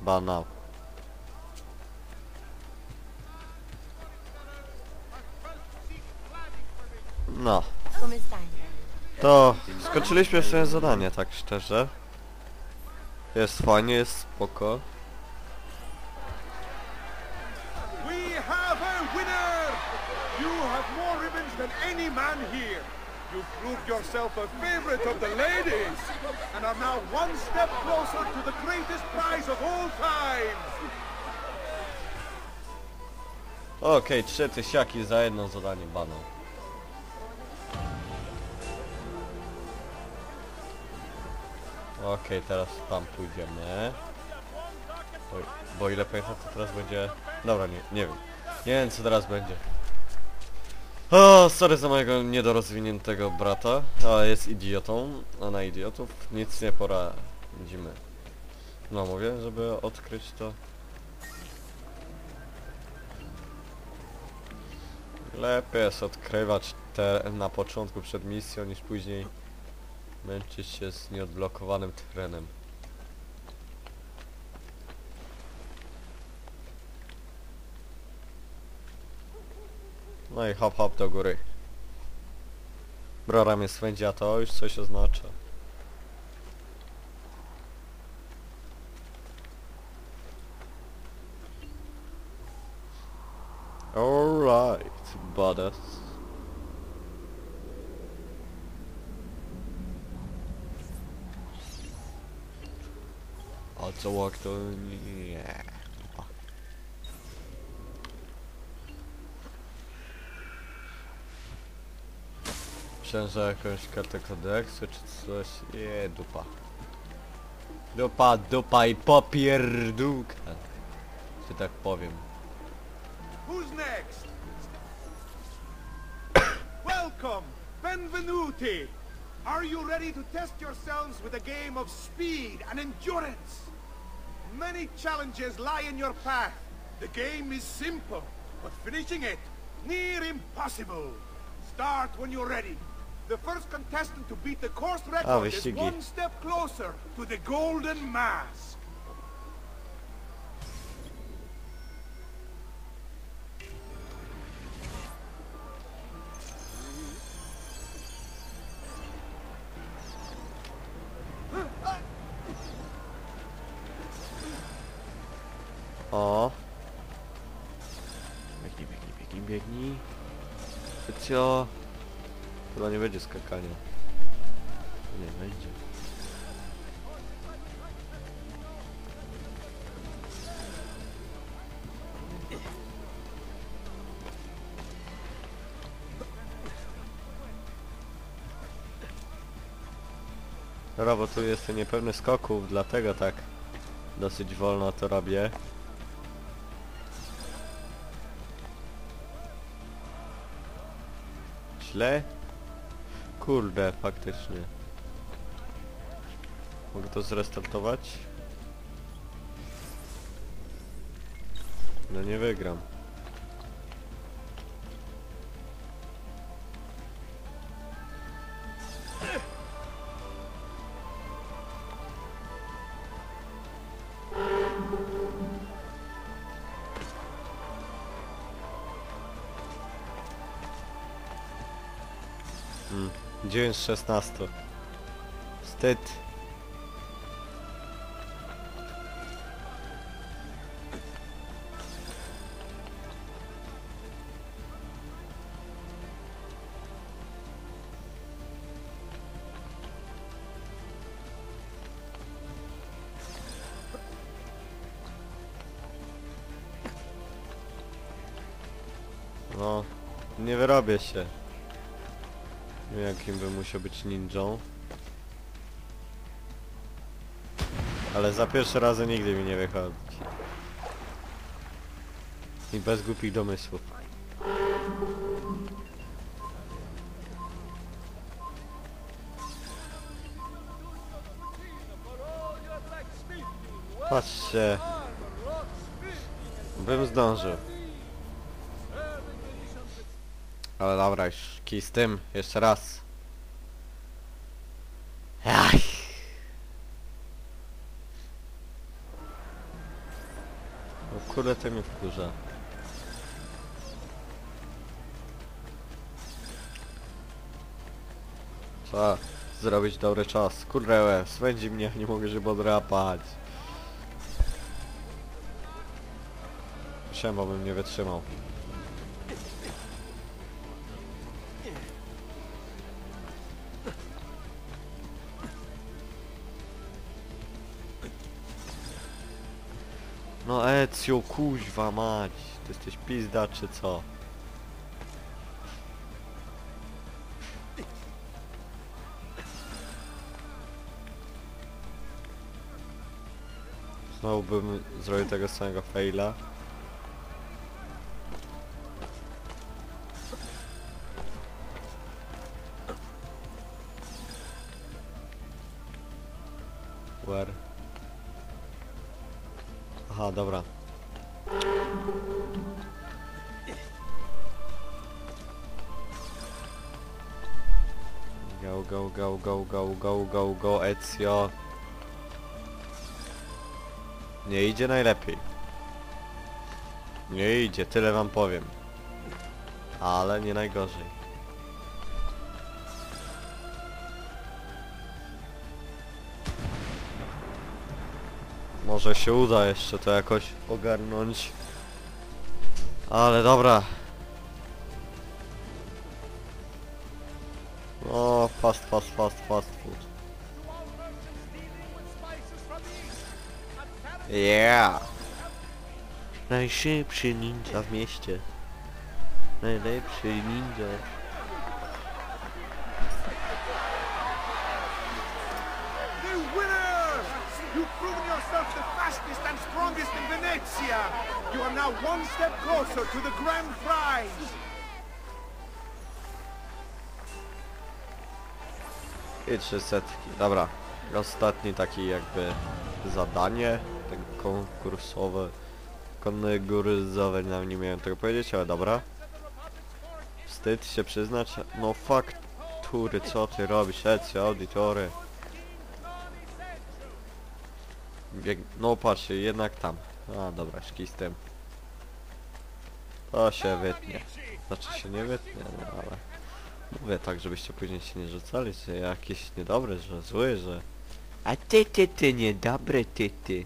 Bana. No. Come stai? To skończyliśmy sobie zadanie, tak szczerze. Jest fajnie, jest spoko. We have a winner! You have more ribbons than any man here. You've proved yourself a favorite of the ladies and are now one step closer to the greatest prize of all time. Okej, 3 tysiaki za jedno zadanie bana. Okej, teraz tam pójdziemy. Bo ile pamiętam, to teraz będzie... Dobra, nie wiem. Nie wiem, co teraz będzie. O, sorry za mojego niedorozwiniętego brata, ale jest idiotą, a na idiotów nic nie poradzimy. No mówię, żeby odkryć to. Lepiej jest odkrywać te na początku przed misją, niż później męczyć się z nieodblokowanym terenem. No i hop hop do góry. Brora mnie swędzi, a to już coś oznacza. Alright, badass. A co łak to nie. Myślałem, że jakąś kartę kodeksu czy coś. Nie, dupa. Dupa i popierdółka. Że tak powiem. Who's next? Welcome, benvenuti. Are you ready to test yourselves with a game of speed and endurance? Many challenges lie in your path. The game is simple, but finishing it, near impossible. Start when you're ready. The first contestant to beat the course record is wyścigi. one step closer to the golden mask. O. Biegnij. Cycio. Chyba nie będzie skakania. Nie będzie. Dobra, bo tu jestem niepewny skoków, dlatego tak dosyć wolno to robię. Źle? Kurde, faktycznie. Mogę to zrestartować? No nie wygram. Hmm. 9 z 16. Wstyd. No, nie wyrobię się. Nie wiem, jakim bym musiał być ninją. Ale za pierwszy razy nigdy mi nie wychodzi. I bez głupich domysłów. Patrzcie. Bym zdążył. Ale dobra, już kij z tym. Jeszcze raz. Ach. Kurde, to mnie wkurza. Trzeba zrobić dobry czas. Kurde, swędzi mnie, nie mogę się podrapać. Siema, bym nie wytrzymał. No Ezio, kuźwa mać. Ty jesteś pizda czy co? Znowu bym zrobił tego samego faila. Where? Aha, dobra. Go, go, go, go, go, go, go, go, Ezio. Nie idzie najlepiej. Nie idzie, tyle wam powiem. Ale nie najgorzej. Może się uda jeszcze to jakoś ogarnąć. Ale dobra. O, fast food. Yeah! Najszybszy ninja w mieście. Najlepszy ninja. The winners! You've proven yourself the fastest and strongest in Venezia! You are now one step closer to the grand prize! I 300. Dobra. Ostatni taki jakby zadanie. Tego konkursowe. Konkuryzowe, nawet nie miałem tego powiedzieć, ale dobra. Wstyd się przyznać. No faktury, co ty robisz? Ezio, auditory. No patrzcie, jednak tam. A dobra, szki z tym. To się wytnie. Znaczy się nie wytnie, no ale... Mówię tak, żebyście później się nie rzucali, że jakiś niedobry, że zły, że... A ty, niedobry, ty.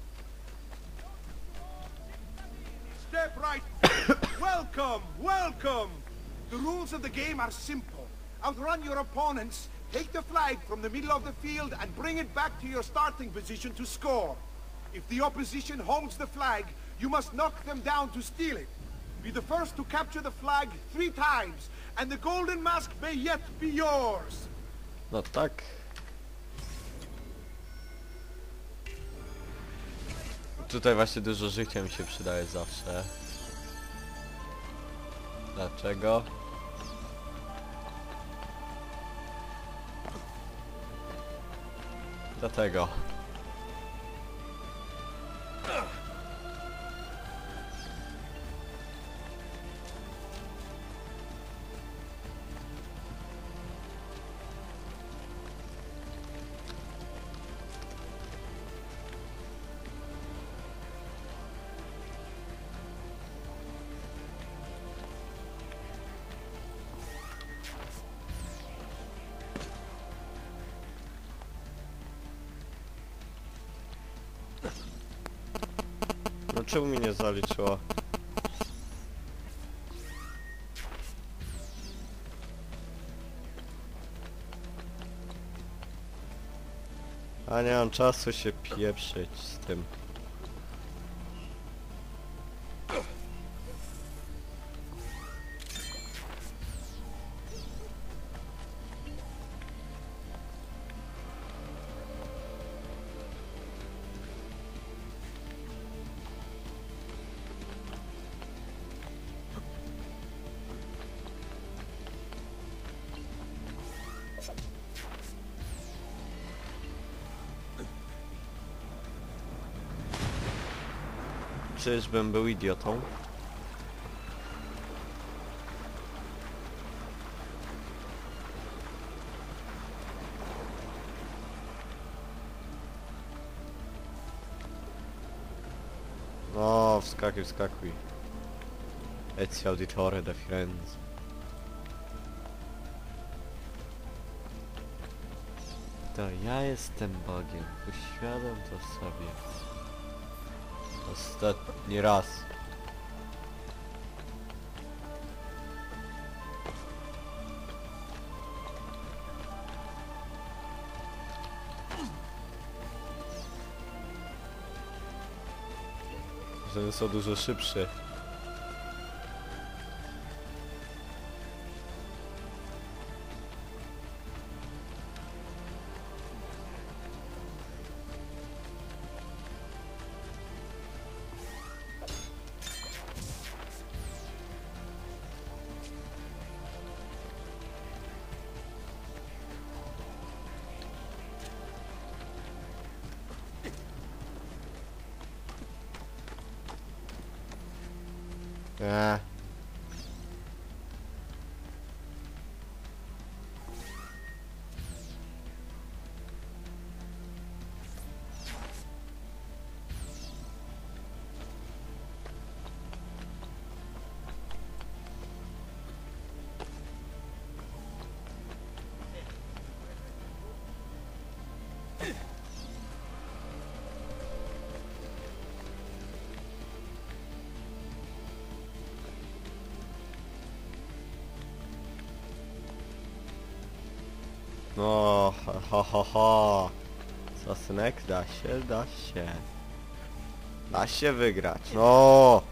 Step right. Welcome, welcome. The rules of the game are simple. Outrun your opponents, take the flag from the middle of the field and bring it back to your starting position to score. If the opposition holds the flag, you must knock them down to steal it. Be the first to capture the flag 3 times, and the golden mask may yet be yours. No tak. Tutaj właśnie dużo życia mi się przydaje zawsze. Dlaczego? Dlatego. No czemu mi nie zaliczyło? A nie mam czasu się pieprzyć z tym. Czyżbym był idiotą? No, wskakuj, wskakuj. Ezio Auditore da Firenze. To ja jestem Bogiem. Uświadom to sobie. Ostatni raz. Że są dużo szybsze. No, ha. Co, synek? Da się, da się. Da się wygrać. No!